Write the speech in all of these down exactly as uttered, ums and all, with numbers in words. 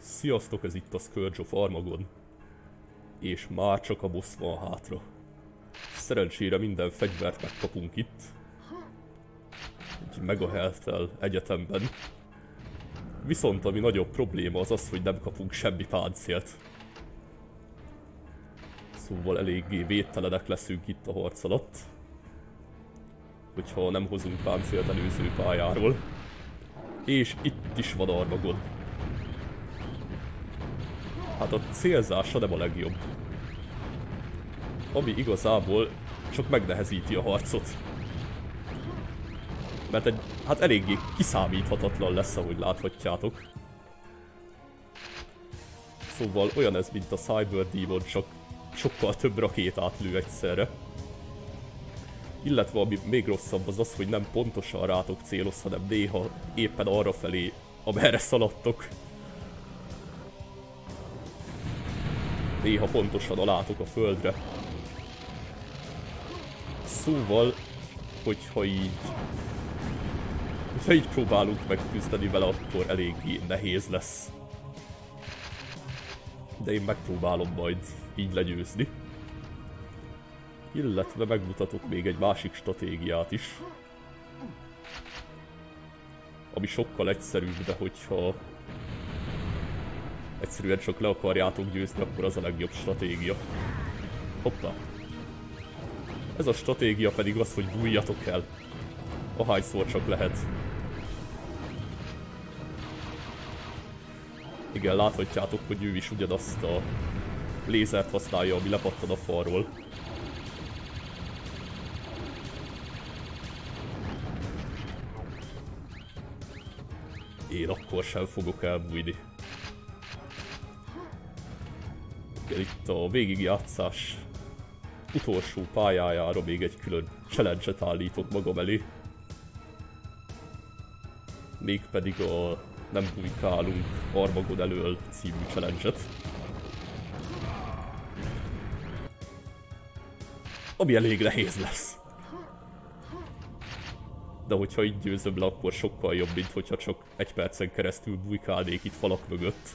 Sziasztok, ez itt a Scourge of Armagon. És már csak a boss van hátra. Szerencsére minden fegyvert megkapunk itt. Egy megahealth-tel egyetemben. Viszont ami nagyobb probléma az az, hogy nem kapunk semmi páncélt. Szóval eléggé védtelenek leszünk itt a harc alatt. Hogyha nem hozunk páncélt előző pályáról. És itt is van Armagon. Hát a célzása nem a legjobb. Ami igazából csak megnehezíti a harcot. Mert egy, hát eléggé kiszámíthatatlan lesz, ahogy láthatjátok. Szóval olyan ez, mint a Cyber Demon, csak sokkal több rakétát lő egyszerre. Illetve ami még rosszabb az az, hogy nem pontosan rátok céloz, hanem néha éppen arra felé, amerre szaladtok. Néha pontosan alátok a földre. Szóval, hogyha így... hogyha így próbálunk megküzdeni vele, akkor eléggé nehéz lesz. De én megpróbálom majd így legyőzni. Illetve megmutatok még egy másik stratégiát is. Ami sokkal egyszerűbb, de hogyha... egyszerűen csak le akarjátok győzni, akkor az a legjobb stratégia. Hoppá. Ez a stratégia pedig az, hogy bújjatok el. Ahányszor csak lehet. Igen, láthatjátok, hogy ő is ugyanazt a lézert használja, ami lepattan a falról. Én akkor sem fogok elbújni. Itt a végigjátszás utolsó pályájára még egy külön challenge-et állítok magam elé. Mégpedig a Nem bujkálunk Armagon elől című challenge-et. Ami elég nehéz lesz. De hogyha így győzöm le, akkor sokkal jobb, mint hogyha csak egy percen keresztül bujkálnék itt falak mögött.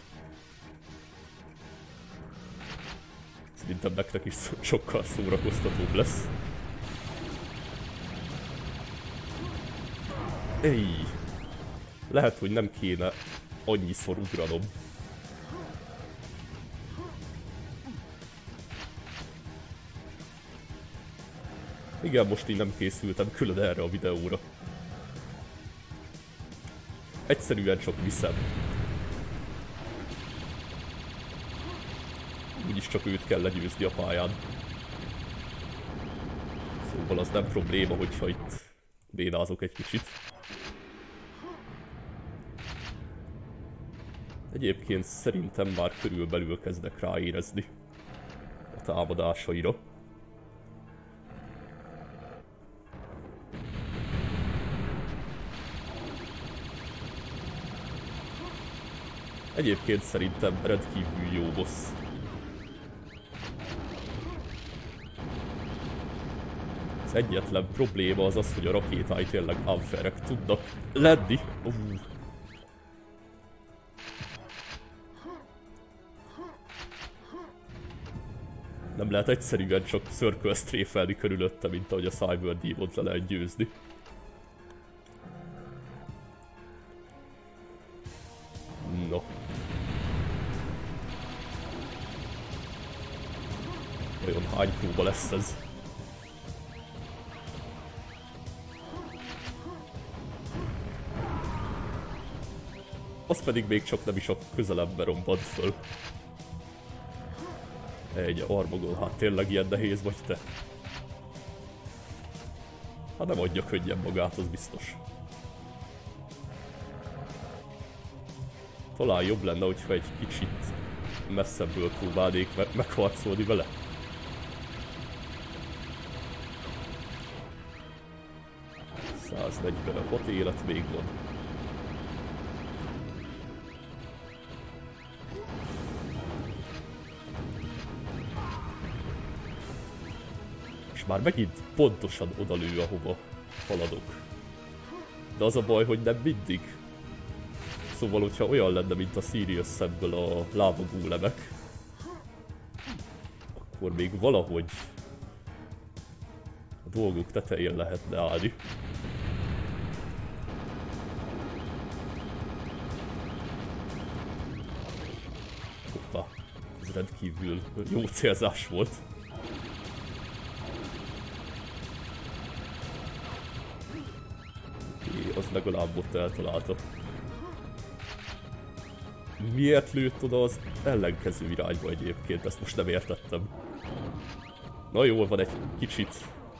Szerintem nektek is sokkal szórakoztatóbb lesz. Ej! Lehet, hogy nem kéne annyiszor ugranom. Igen, most így nem készültem külön erre a videóra. Egyszerűen csak viszem. Úgyis csak őt kell legyőzni a pályán. Szóval az nem probléma, hogyha itt bénázok egy kicsit. Egyébként szerintem már körülbelül kezdek ráérezni a támadásaira. Egyébként szerintem rendkívül jó boss. Az egyetlen probléma az az, hogy a rakétái tényleg unfairek tudnak lenni. Uh. Nem lehet egyszerűen csak circle strafe-elni körülötte, mint ahogy a Cyber Demont le lehet győzni. No. Olyan hány próba lesz ez? Az pedig még csak nem is a közelembe rombant föl. Egy Armagon, hát tényleg ilyen nehéz vagy te? Hát nem adja könnyen magát, az biztos. Talán jobb lenne, hogyha egy kicsit messzebből próbálnék me megharcolni vele. száznegyvenhat élet még van. És már megint pontosan odalő, ahova haladok. De az a baj, hogy nem mindig. Szóval, hogyha olyan lenne, mint a Sirius szemből a láva gólemek, akkor még valahogy a dolgok tetején lehetne állni. Hoppá, ez rendkívül jó célzás volt. É, az legalább ott eltalálta. Miért lőtt oda az ellenkező irányba egyébként? Ezt most nem értettem. Na jól van, egy kicsit.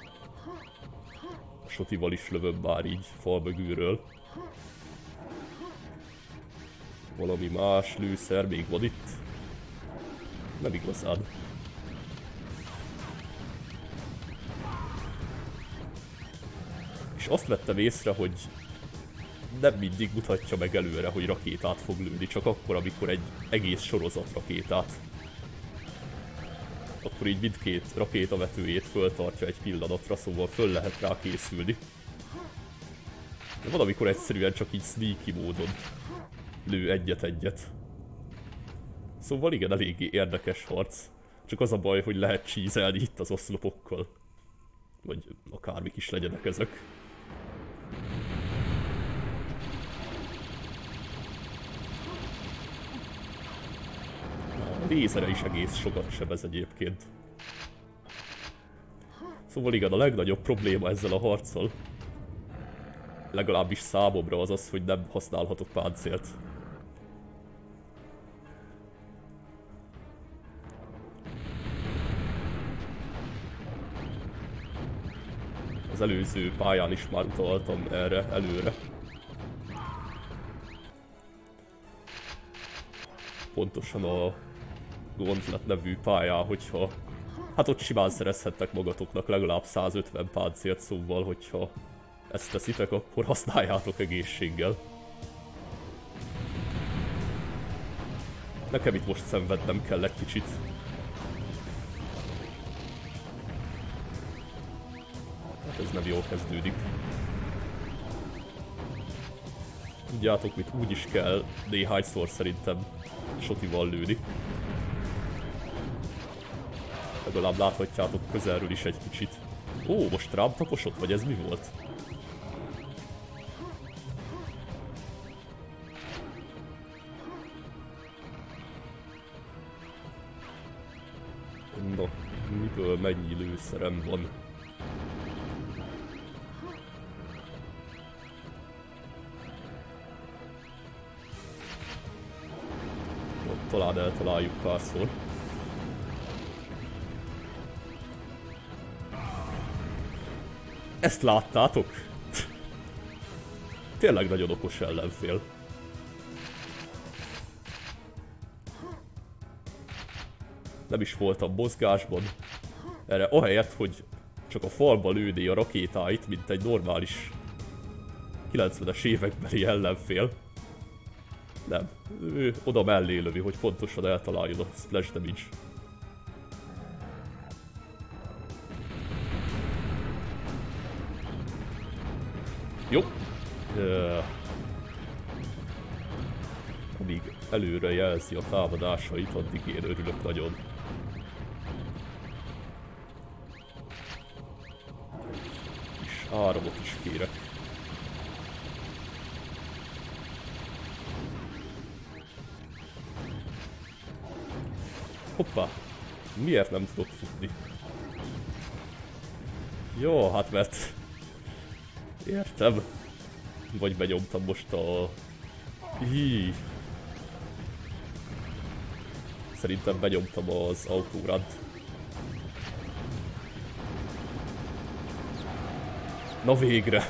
A sotival is lövöm már így fal mögülről. Valami más lőszer még van itt? Nem igazán. És azt vettem észre, hogy nem mindig mutatja meg előre, hogy rakétát fog lőni, csak akkor, amikor egy egész sorozat rakétát. Akkor így mindkét rakétavetőjét föltartja egy pillanatra, szóval föl lehet rá készülni. De van, amikor egyszerűen csak így sneaky módon lő egyet-egyet. Szóval igen, eléggé érdekes harc. Csak az a baj, hogy lehet csízelni itt az oszlopokkal. Vagy akármik is legyenek ezek. A lézere is egész sokat sebez egyébként. Szóval igen, a legnagyobb probléma ezzel a harccal, legalábbis számomra az az, hogy nem használhatok páncélt. Az előző pályán is már utaltam erre előre. Pontosan a Gauntlet nevű pályán, hogyha... Hát ott simán szerezhettek magatoknak legalább százötven páncélt, szóval hogyha ezt teszitek, akkor használjátok egészséggel. Nekem itt most szenvednem kell egy kicsit. Hát ez nem jól kezdődik. Tudjátok mit, úgy is kell néhányszor szerintem sotival lőni. Legalább láthatjátok közelről is egy kicsit. Ó, most rám taposott, vagy ez mi volt? Na, miből mennyi lőszerem van? Ott talán eltaláljuk párszor. Ezt láttátok? Tényleg nagyon okos ellenfél. Nem is voltam mozgásban. Erre ahelyett, hogy csak a falba lőné a rakétáit, mint egy normális kilencvenes évekbeli ellenfél. Nem, ő oda mellé lövi, hogy pontosan eltaláljon a splash damage. Jó. Uh, amíg előre jelzi a támadásait, addig én örülök nagyon. Kis áramot is kérek. Hoppá! Miért nem tudok futni? Jó, hát mert... Értem. Vagy benyomtam most a... Hí. Szerintem benyomtam az autóránt. Na végre!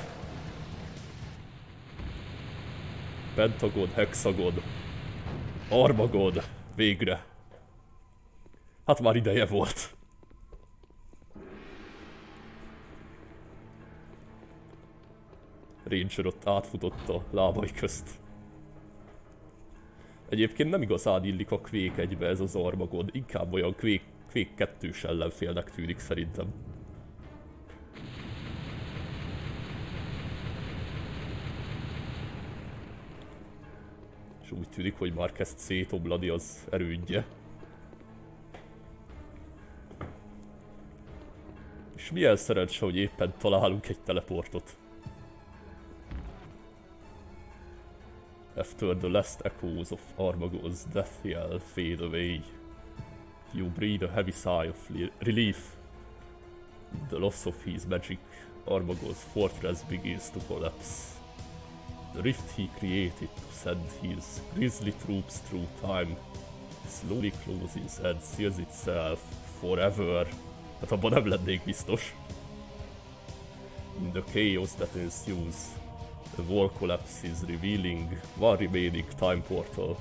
Pentagon, hexagon, armagon, végre! Hát már ideje volt. Ranger ott átfutott a lábai közt. Egyébként nem igazán illik a Quake egybe ez az Armagon, inkább olyan Quake, Quake kettős ellenfélnek tűnik szerintem. úgy tűnik, hogy már kezd szétomlani az erődje. És milyen szerencse, hogy éppen találunk egy teleportot. After the last echoes of Armagon's death yell fade away, you breathe a heavy sigh of relief. The loss of his magic, Armagon's fortress begins to collapse. The rift he created to send his grisly troops through time slowly closes and seals itself forever. Hát abban nem lennék biztos. In the chaos that ensues, the wall collapses, revealing one remaining time portal.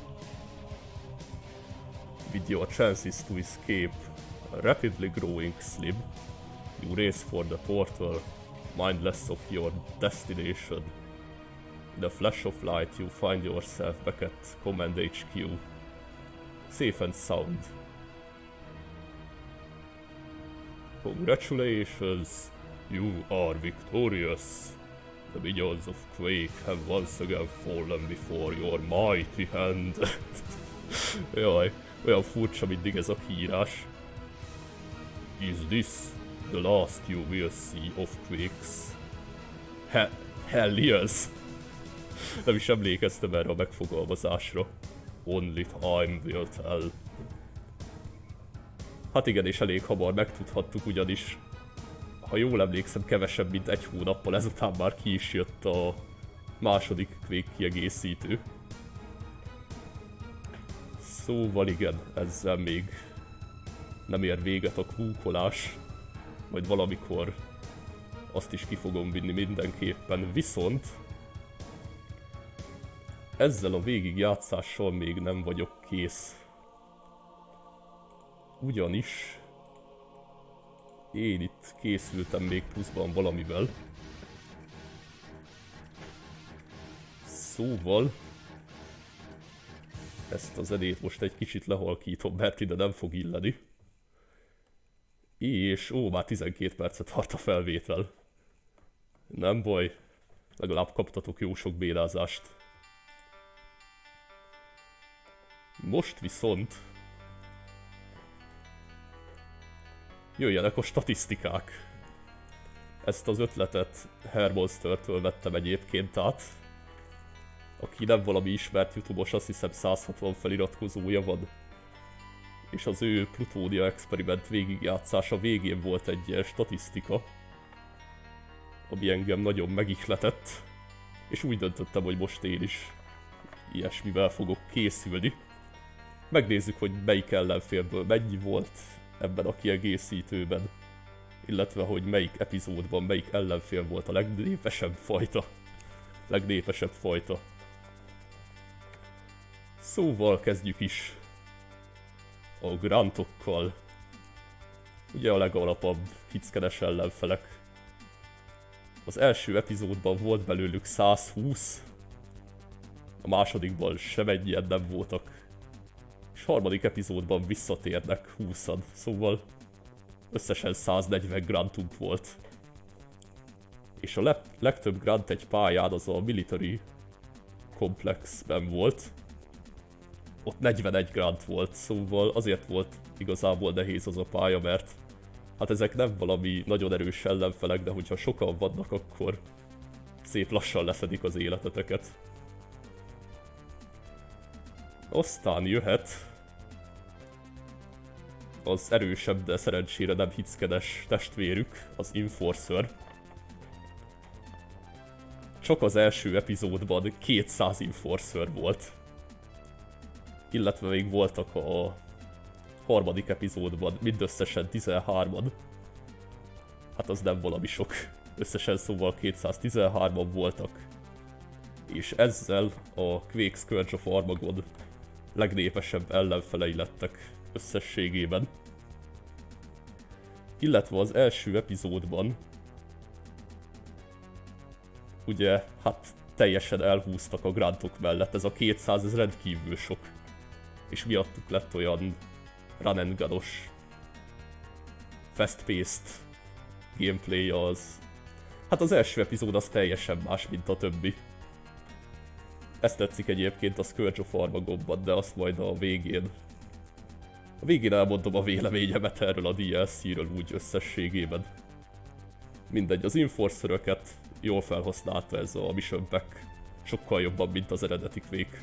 With your chances to escape rapidly growing slim, you race for the portal, mindless of your destination. In a flash of light, you find yourself back at Command H Q, safe and sound. Congratulations, you are victorious. The minions of Quake have once again fallen before your mighty hand. Jaj, olyan furcsa mindig ez a kiírás. Is this the last you will see of Quakes? He hell yes! Nem is emlékeztem erre a megfogalmazásra. Only time will tell. Hát igen, és elég hamar megtudhattuk, ugyanis ha jól emlékszem, kevesebb mint egy hónappal ezután már ki is jött a második Quake kiegészítő. Szóval igen, ezzel még nem ér véget a kúkolás, majd valamikor azt is ki fogom vinni mindenképpen, viszont ezzel a végigjátszással még nem vagyok kész. Ugyanis én itt készültem még pluszban valamivel. Szóval ezt a zenét most egy kicsit lehalkítom, mert ide nem fog illeni. És ó, már tizenkét percet tart a felvétel. Nem baj, legalább kaptatok jó sok bénázást. Most viszont jöjjenek a statisztikák. Ezt az ötletet Hermonster-től vettem egyébként át. Aki nem valami ismert YouTube-os, azt hiszem száz hatvan feliratkozója van. És az ő Plutónia experiment végigjátszása végén volt egy ilyen statisztika, ami engem nagyon megihletett. És úgy döntöttem, hogy most én is ilyesmivel fogok készülni. Megnézzük, hogy melyik ellenfélből mennyi volt ebben a kiegészítőben, illetve hogy melyik epizódban melyik ellenfél volt a legnépesebb fajta. Legnépesebb fajta. Szóval kezdjük is a grantokkal. Ugye a legalapabb hickenes ellenfelek. Az első epizódban volt belőlük száz húsz, a másodikban semennyien nem voltak, és harmadik epizódban visszatérnek húszan, szóval összesen száznegyven grantunk volt. És a le legtöbb grant egy pályán az a Military Complexben volt. Ott negyvenegy grant volt, szóval azért volt igazából nehéz az a pálya, mert hát ezek nem valami nagyon erős ellenfelek, de hogyha sokan vannak, akkor szép lassan leszedik az életeteket. Aztán jöhet az erősebb, de szerencsére nem hickedes testvérük, az Enforcer. Csak az első epizódban kétszáz Enforcer volt. Illetve még voltak a harmadik epizódban mindösszesen tizenhárman. Hát az nem valami sok. Összesen szóval kétszáztizenhárman voltak. És ezzel a Quake Scourge of Armagon legnépesebb ellenfelei lettek összességében. Illetve az első epizódban ugye hát teljesen elhúztak a grantok mellett, ez a kétszáz, ez rendkívül sok. És miattuk lett olyan run and gun-os, fast-paced gameplay az. Hát az első epizód az teljesen más, mint a többi. Ezt tetszik egyébként a Scourge of Armagonban, de azt majd a végén. A végén elmondom a véleményemet erről a dé el cé-ről úgy összességében. Mindegy, az Enforceröket jól felhasználta ez a Mission Pack. Sokkal jobban, mint az eredeti Quake.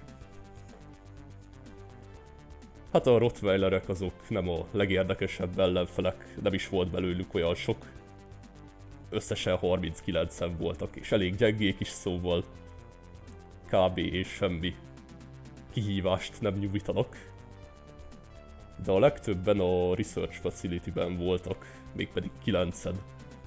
Hát a Rottweilerek azok nem a legérdekesebb ellenfelek, nem is volt belőlük olyan sok. Összesen harminckilencen voltak, és elég gyengék is, szóval kb. És semmi kihívást nem nyújtanak. De a legtöbben a Research Facility-ben voltak, mégpedig kilencen.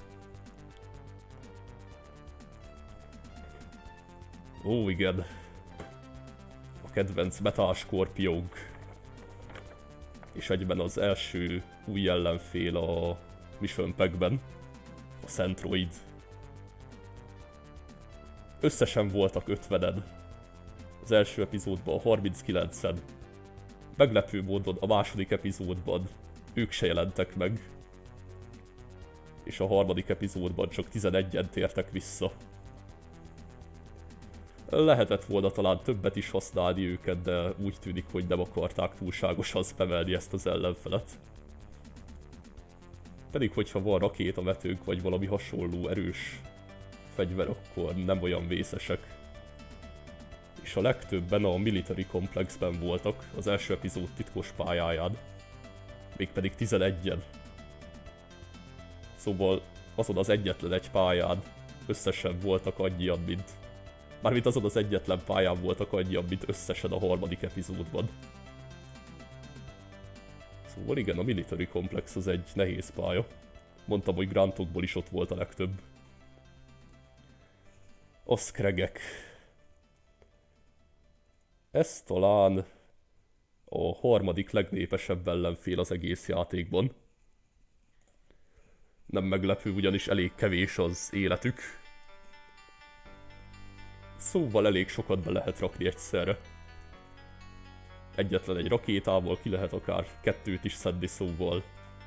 Ó, igen. A kedvenc Metal Scorpionk. És egyben az első új ellenfél a Mission Pack-ben, a Centroid. Összesen voltak ötvenen. Az első epizódban harminckilencen. Meglepő módon a második epizódban ők se jelentek meg. És a harmadik epizódban csak tizenegyen tértek vissza. Lehetett volna talán többet is használni őket, de úgy tűnik, hogy nem akarták túlságosan spamelni ezt az ellenfelet. Pedig hogyha van rakétavetők vagy valami hasonló erős fegyver, akkor nem olyan vészesek. És a legtöbben a Military Complexben voltak, az első epizód titkos pályáján. Mégpedig tizenegyen. Szóval azon az egyetlen egy pályán összesen voltak annyian, mint... Mármint azon az egyetlen pályán voltak annyian, mint összesen a harmadik epizódban. Szóval igen, a Military Complex az egy nehéz pálya. Mondtam, hogy grantokból is ott volt a legtöbb. A Skregek. Ez talán a harmadik legnépesebb ellenfél az egész játékban. Nem meglepő, ugyanis elég kevés az életük. Szóval elég sokat be lehet rakni egyszerre. Egyetlen egy rakétával ki lehet akár kettőt is szedni, szóval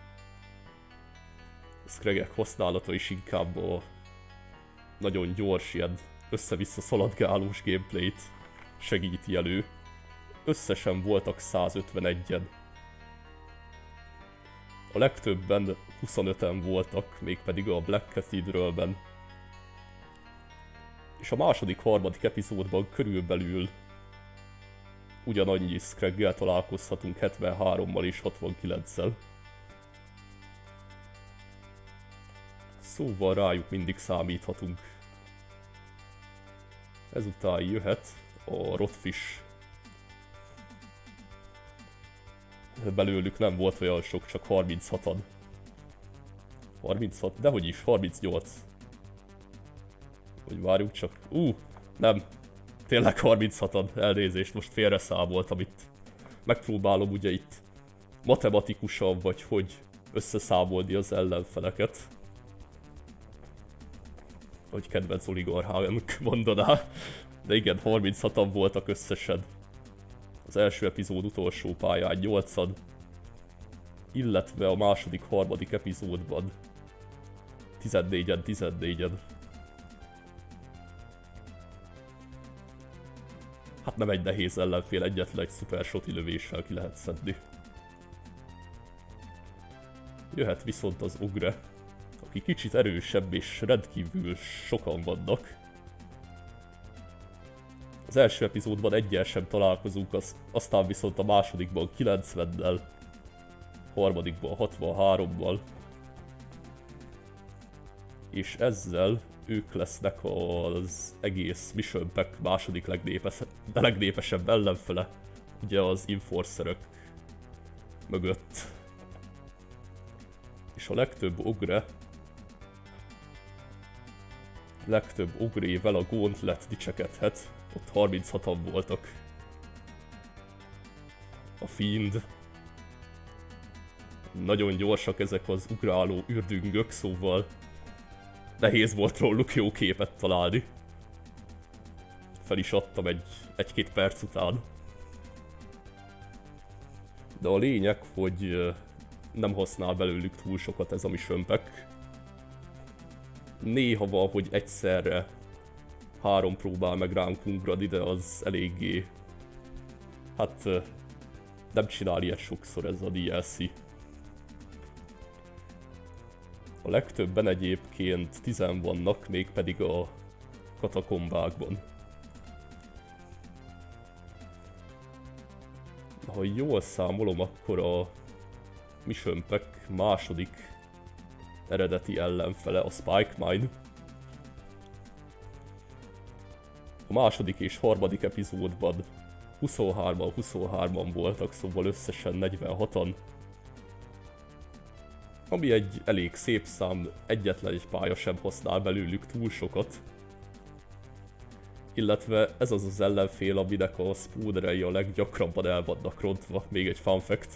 a Skregek használata is inkább a nagyon gyors, ilyen össze-vissza szaladgálós gameplayt segíti elő. Összesen voltak százötvenegyen. A legtöbben huszonöten voltak, mégpedig a Black Cathedralben. És a második, harmadik epizódban körülbelül ugyanannyi Skreggel találkozhatunk, hetvenhárommal és hatvankilenccel. Szóval rájuk mindig számíthatunk. Ezután jöhet a Rotfish. Belőlük nem volt olyan sok, csak harminchatan. harminchat? Dehogy is, harmincnyolc. Hogy várjuk csak... Ú, uh, nem. Tényleg harminchatan, elnézést, most félre számoltam itt. Megpróbálom ugye itt matematikusan, vagy hogy összeszámolni az ellenfeleket. Hogy kedvenc oligarchánk mondaná. De igen, harminchatan voltak összesen. Az első epizód utolsó pályán nyolcan. Illetve a második, harmadik epizódban tizennégyen, tizennégyen. Hát nem egy nehéz ellenfél, egyetlen egy szuper shoti lövéssel ki lehet szedni. Jöhet viszont az Ogre, aki kicsit erősebb és rendkívül sokan vannak. Az első epizódban egyen sem találkozunk, az, aztán viszont a másodikban kilencvennel, harmadikban hatvanhárommal. És ezzel ők lesznek az egész Mission Pack második legnépesebb, de legnépesebb ellenfele, ugye az Enforcerök mögött. És a legtöbb ogre, legtöbb ogrével a Gauntlet dicsekedhet, ott harminchatan voltak. A Fiend. Nagyon gyorsak ezek az ugráló ürdüngök, szóval nehéz volt róluk jó képet találni. Fel is adtam egy, egy-két perc után. De a lényeg, hogy nem használ belőlük túl sokat ez a Mission Pack. Néha van, hogy egyszerre három próbál meg ránk ugrani, de az eléggé... Hát nem csinál ilyet sokszor ez a dé el cé. A legtöbben egyébként tizen vannak, mégpedig a katakombákban. Ha jól számolom, akkor a Mission Pack második eredeti ellenfele a Spike Mine. A második és harmadik epizódban huszonhárman huszonhárman voltak, szóval összesen negyvenhatan. Ami egy elég szép szám, egyetlen egy pálya sem használ belőlük túl sokat. Illetve ez az az ellenfél, aminek a spawnerei a leggyakrabban el vannak rontva, még egy fun fact.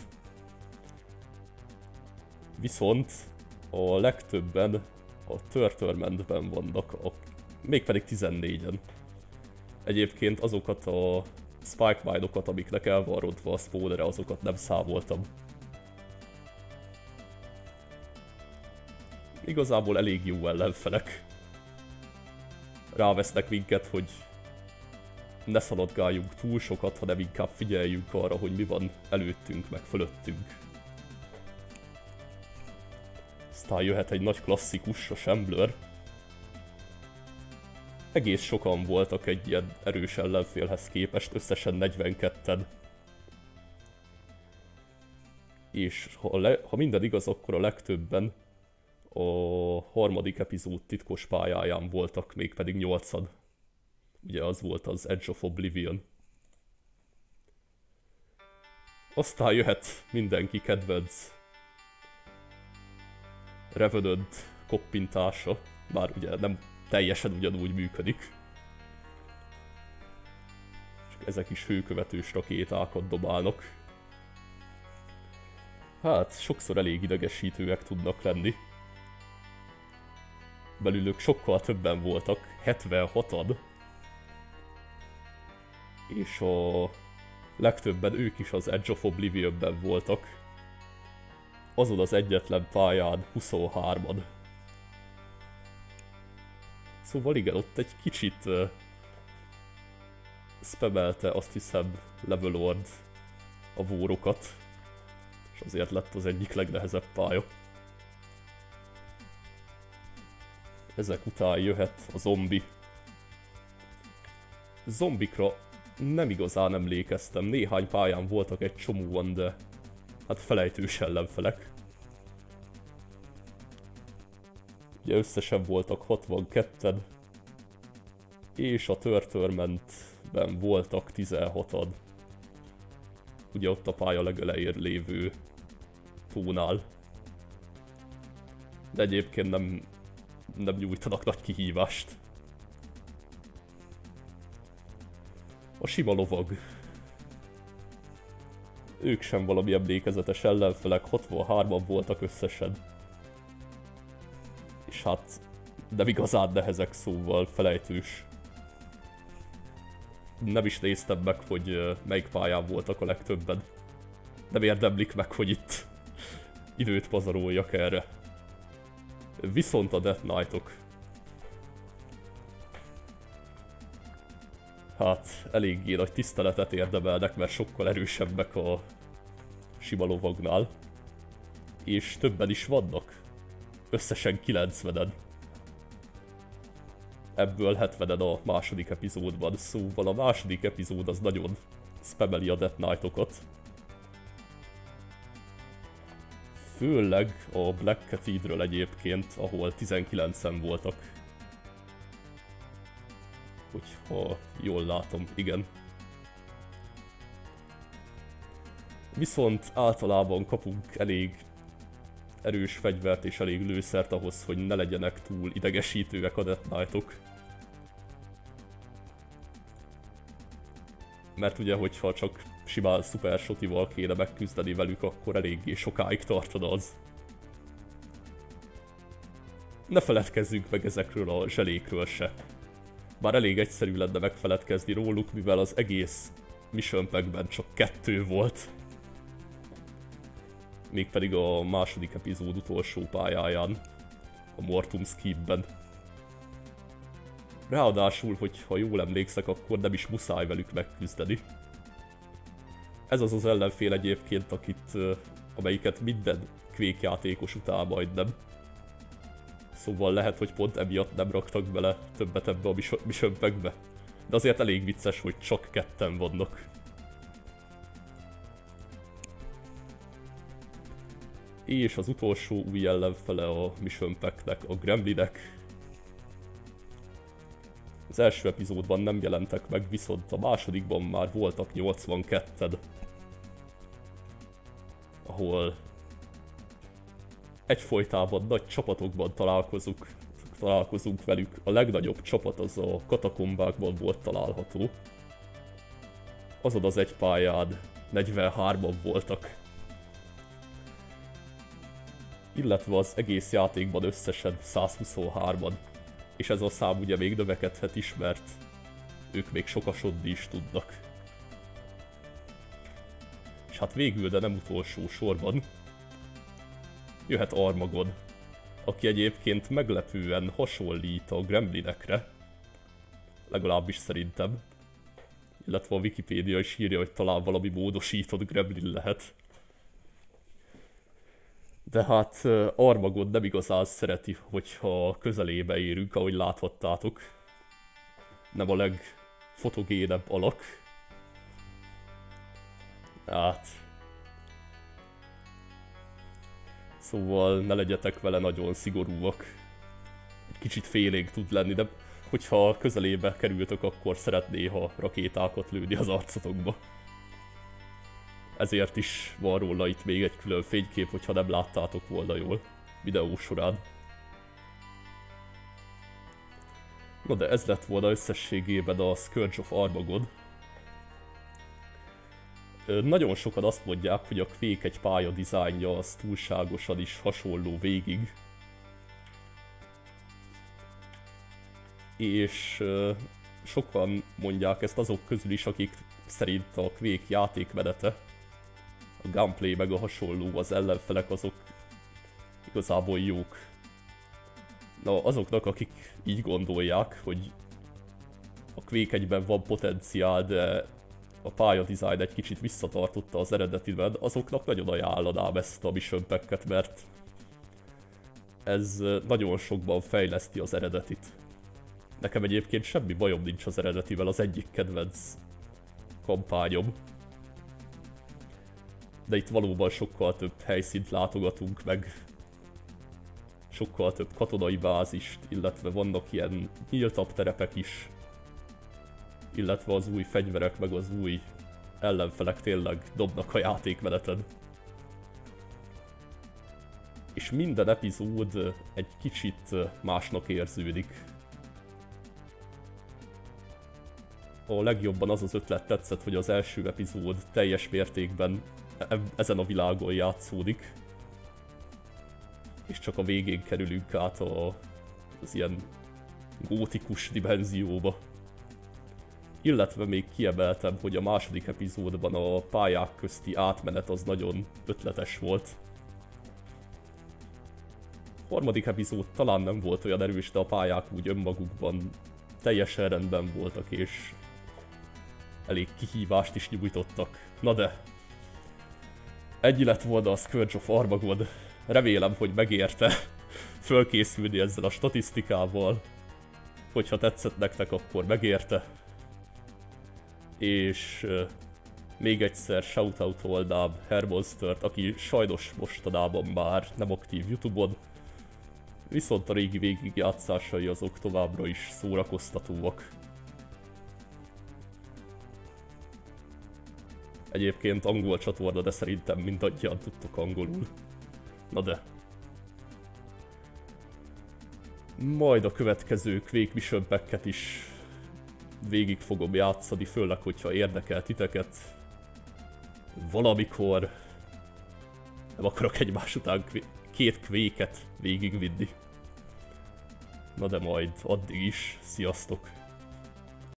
Viszont a legtöbben a Törtörmentben vannak, a, mégpedig tizennégyen. Egyébként azokat a Spike Mine-okat, amiknek el van rontva a spawnere, azokat nem számoltam. Igazából elég jó ellenfelek. Rávesznek minket, hogy ne szaladgáljunk túl sokat, hanem inkább figyeljünk arra, hogy mi van előttünk, meg fölöttünk. Aztán jöhet egy nagy klasszikus, a Shambler. Egész sokan voltak egy ilyen erős ellenfélhez képest, összesen negyvenketten. És ha, le, ha minden igaz, akkor a legtöbben a harmadik epizód titkos pályáján voltak, mégpedig nyolcan. Ugye az volt az Edge of Oblivion. Aztán jöhet mindenki kedvenc Revenant koppintása, bár ugye nem teljesen ugyanúgy működik. Csak ezek is hőkövetős rakétákat dobálnak. Hát, sokszor elég idegesítőek tudnak lenni. Belülük sokkal többen voltak, hetvenhatan. És a legtöbben ők is az Edge of Oblivionben voltak. Azon az egyetlen pályán huszonhárman. Szóval igen, ott egy kicsit uh, spamelte, azt hiszem, Levelord a vórokat. És azért lett az egyik legnehezebb pálya. Ezek után jöhet a zombi. Zombikra nem igazán emlékeztem, néhány pályán voltak egy csomóan, de hát felejtős ellenfelek. Ugye összesen voltak hatvanketten, és a Törtörmentben voltak tizenhatan. Ugye ott a pálya legelején lévő tónál. De egyébként nem, nem nyújtanak nagy kihívást. A sima lovag. Ők sem valami emlékezetes ellenfelek, hatvanhárman voltak összesen. És hát nem igazán nehezek, szóval felejtős. Nem is néztem meg, hogy melyik pályán voltak a legtöbben. Nem érdemlik meg, hogy itt időt pazaroljak erre. Viszont a Death Knight-ok. Hát eléggé nagy tiszteletet érdemelnek, mert sokkal erősebbek a sima lovagnál. És többen is vannak. Összesen kilencvenen. Ebből hetvenen a második epizódban, szóval a második epizód az nagyon spameli a Death Knight-okat. Főleg a Black Cathedral egyébként, ahol tizenkilencen voltak. Hogyha jól látom, igen. Viszont általában kapunk elég erős fegyvert és elég lőszert ahhoz, hogy ne legyenek túl idegesítőek a Death Knight-ok. Mert ugye, hogyha csak simán szuper shotival kéne megküzdeni velük, akkor eléggé sokáig tartana az. Ne feledkezzünk meg ezekről a zselékről se. Bár elég egyszerű lenne megfeledkezni róluk, mivel az egész Mission Packben csak kettő volt. Mégpedig a második epizód utolsó pályáján, a Mortum's Keepben. Ráadásul, hogy ha jól emlékszek, akkor nem is muszáj velük megküzdeni. Ez az az ellenfél egyébként, akit, amelyiket minden Quake játékos utál majdnem. Szóval lehet, hogy pont emiatt nem raktak bele többet ebbe a mission packbe. De azért elég vicces, hogy csak ketten vannak. És az utolsó új ellenfele a mission packnek, a gremlinek. Az első epizódban nem jelentek meg, viszont a másodikban már voltak nyolcvanketten. Ahol egyfolytában nagy csapatokban találkozunk, találkozunk velük. A legnagyobb csapat az a katakombákban volt található. Azon az egy pályán negyvenhárman voltak. Illetve az egész játékban összesen százhuszonhárman. És ez a szám ugye még növekedhet is, mert ők még sokasodni is tudnak. És hát végül, de nem utolsó sorban, jöhet Armagon, aki egyébként meglepően hasonlít a gremlinekre, legalábbis szerintem. Illetve a Wikipédia is írja, hogy talán valami módosított gremlin lehet. De hát Armagon nem igazán szereti, hogyha közelébe érünk, ahogy láthattátok. Nem a legfotogénebb alak. Hát... Szóval ne legyetek vele nagyon szigorúak. Egy kicsit félénk tud lenni, de hogyha közelébe kerültök, akkor szeretné, ha rakétákat lőni az arcotokba. Ezért is van róla itt még egy külön fénykép, hogyha nem láttátok volna jól videó során. Na de ez lett volna összességében a Scourge of Armagon. Nagyon sokan azt mondják, hogy a Quake egy pálya dizájnja az túlságosan is hasonló végig. És sokan mondják ezt azok közül is, akik szerint a Quake játékmenete, a gameplay meg a hasonló, az ellenfelek azok igazából jók. Na azoknak, akik így gondolják, hogy a Quake egyben van potenciál, de a pályadizájn egy kicsit visszatartotta az eredetiben, azoknak nagyon ajánlanám ezt a mission packet, mert ez nagyon sokban fejleszti az eredetit. Nekem egyébként semmi bajom nincs az eredetivel, az egyik kedvenc kampányom. De itt valóban sokkal több helyszínt látogatunk meg. Sokkal több katonai bázist, illetve vannak ilyen nyíltabb terepek is. Illetve az új fegyverek meg az új ellenfelek tényleg dobnak a játékmeneten. És minden epizód egy kicsit másnak érződik. A legjobban az az ötlet tetszett, hogy az első epizód teljes mértékben ezen a világon játszódik. És csak a végén kerülünk át a, az ilyen gótikus dimenzióba. Illetve még kiemeltem, hogy a második epizódban a pályák közti átmenet az nagyon ötletes volt. A harmadik epizód talán nem volt olyan erős, de a pályák úgy önmagukban teljesen rendben voltak, és elég kihívást is nyújtottak. Na de, ennyi lett volna a Scourge of Armagon. Remélem, hogy megérte fölkészülni ezzel a statisztikával. Hogyha tetszett nektek, akkor megérte. És uh, még egyszer shoutoutolnám Hermonstert, aki sajnos mostanában már nem aktív YouTube-on, viszont a régi végigjátszásai azok továbbra is szórakoztatóak. Egyébként angol csatorna, de szerintem mindannyian tudtok angolul. Na de. Majd a következő Quake Mission Packet is végig fogom játszani, főleg, hogyha érdekel titeket. Valamikor nem akarok egymás után két Quake-et végigvinni. Na de majd addig is, sziasztok!